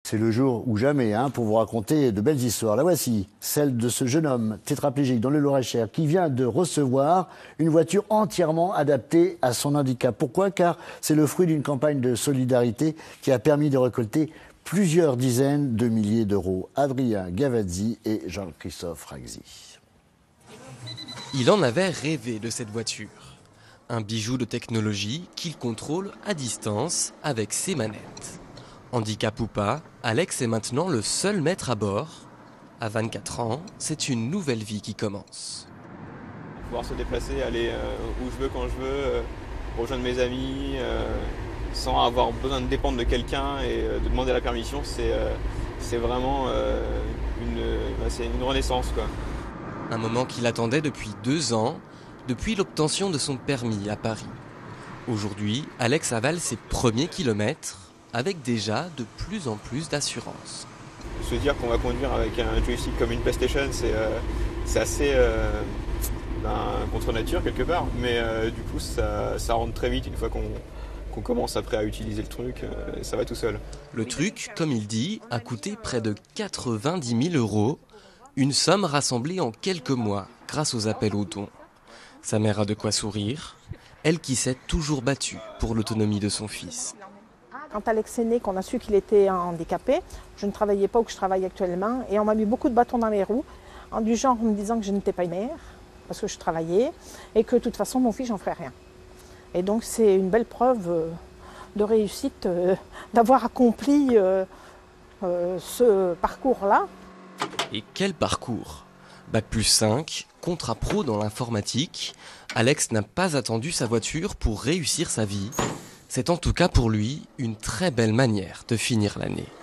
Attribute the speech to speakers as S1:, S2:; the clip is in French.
S1: C'est le jour ou jamais pour vous raconter de belles histoires. La voici, celle de ce jeune homme tétraplégique dans le Loir-et-Cher qui vient de recevoir une voiture entièrement adaptée à son handicap. Pourquoi ? Car c'est le fruit d'une campagne de solidarité qui a permis de récolter plusieurs dizaines de milliers d'euros. Adrien Gavazzi et Jean-Christophe Ragzi.
S2: Il en avait rêvé de cette voiture. Un bijou de technologie qu'il contrôle à distance avec ses manettes. Handicap ou pas, Alex est maintenant le seul maître à bord. À 24 ans, c'est une nouvelle vie qui commence.
S3: Pouvoir se déplacer, aller où je veux, quand je veux, rejoindre mes amis, sans avoir besoin de dépendre de quelqu'un et de demander la permission, c'est vraiment une renaissance, quoi.
S2: Un moment qu'il attendait depuis 2 ans, depuis l'obtention de son permis à Paris. Aujourd'hui, Alex avale ses premiers kilomètres, avec déjà de plus en plus d'assurance.
S3: Se dire qu'on va conduire avec un joystick comme une PlayStation, c'est assez contre nature quelque part, mais du coup ça rentre très vite une fois qu'on commence après à utiliser le truc, ça va tout seul.
S2: Le truc, comme il dit, a coûté près de 90 000 €, une somme rassemblée en quelques mois grâce aux appels aux dons. Sa mère a de quoi sourire, elle qui s'est toujours battue pour l'autonomie de son fils.
S4: Quand Alex est né, qu'on a su qu'il était handicapé, je ne travaillais pas où je travaille actuellement et on m'a mis beaucoup de bâtons dans les roues, du genre en me disant que je n'étais pas une mère, parce que je travaillais, et que de toute façon mon fils, j'en ferais rien. Et donc c'est une belle preuve de réussite d'avoir accompli ce parcours-là.
S2: Et quel parcours ! Bac+5, contrat pro dans l'informatique, Alex n'a pas attendu sa voiture pour réussir sa vie. C'est en tout cas pour lui une très belle manière de finir l'année.